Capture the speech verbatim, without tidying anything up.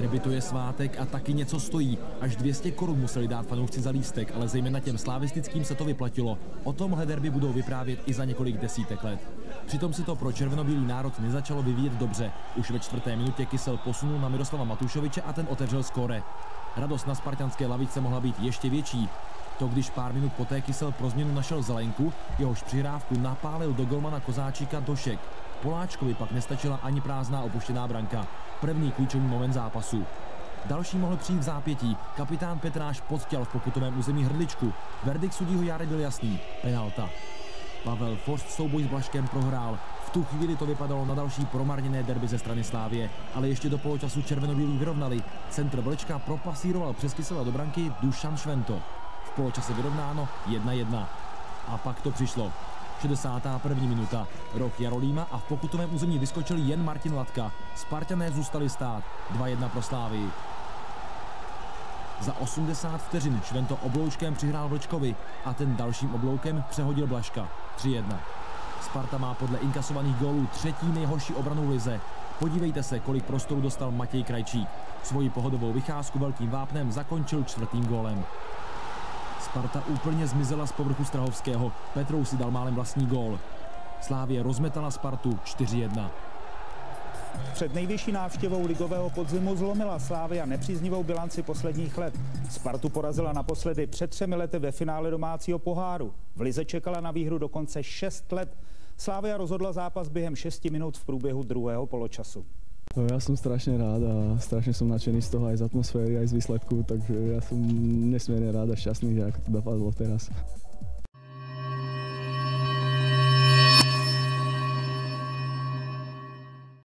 Derby to je svátek a taky něco stojí. Až dvě stě korun museli dát fanoušci za lístek, ale zejména těm slavistickým se to vyplatilo. O tomhle derby budou vyprávět i za několik desítek let. Přitom si to pro červenobílý národ nezačalo vyvíjet dobře. Už ve čtvrté minutě Kysel posunul na Miroslava Matušoviče a ten otevřel skóre. Radost na spartanské lavičce mohla být ještě větší. To, když pár minut poté Kysel pro změnu našel Zelenku, jehož přihrávku napálil do golmana Kozáčíka Došek. Poláčkovi pak nestačila ani prázdná opuštěná branka. První klíčový moment zápasu. Další mohl přijít v zápětí. Kapitán Petráš podtěl v pokutovém území hrdličku. Verdikt sudího Járy byl jasný. Penalta. Pavel Forst souboj s Blažkem prohrál. V tu chvíli to vypadalo na další promarněné derby ze strany Slávie, ale ještě do poločasu červenobílí vyrovnali. Centr Vlčka propasíroval přes Kysela do branky Dušan Švento. V poločase vyrovnáno jedna jedna. A pak to přišlo. šedesátá první minuta. Roh Jarolíma a v pokutovém území vyskočil jen Martin Latka. Spartané zůstali stát. dva jedna pro Slávii. Za osmdesát vteřin Švento obloučkem přihrál Vlčkovi a ten dalším obloukem přehodil Blažka. tři jedna. Sparta má podle inkasovaných gólů třetí nejhorší obranu v lize. Podívejte se, kolik prostoru dostal Matěj Krajčík. Svoji pohodovou vycházku velkým vápnem zakončil čtvrtým gólem. Sparta úplně zmizela z povrchu Strahovského. Petrou si dal málem vlastní gól. Slávie rozmetala Spartu čtyři jedna. Před nejvyšší návštěvou ligového podzimu zlomila Slavia nepříznivou bilanci posledních let. Spartu porazila naposledy před třemi lety ve finále domácího poháru. V lize čekala na výhru dokonce šest let. Slavia rozhodla zápas během šesti minut v průběhu druhého poločasu. Ja som strašne rád a strašne som nadšený z toho aj z atmosféry, aj z výsledku, takže ja som nesmierne rád a šťastný, že ako to dopadlo teraz.